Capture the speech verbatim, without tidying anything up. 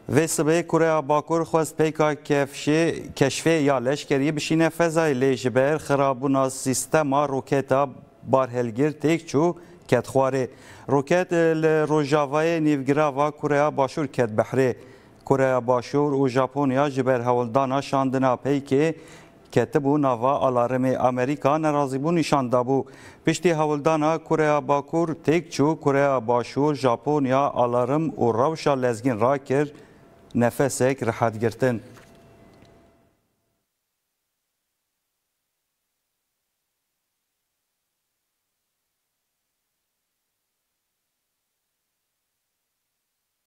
Ve sibê Koreya Bakur xwest pêka keşfê ya leşkeriyê bişîne fezayê lê ji ber xirabûna sîstema roketa barhelgir têk çû ket xwarê. Roket li rojavayê nîvgirava Koreya Başûr ket behrê. Koreya Başûr û Japonya ji ber hewildana şandina peykê ketibû nava alarmê Amerîka nerazîbû nîşan dabû. Piştî hewildana Koreya Bakur têk çû Koreya Başûr Japonya alarm û rewşa lezgîn rakir nefesek rahat girtin.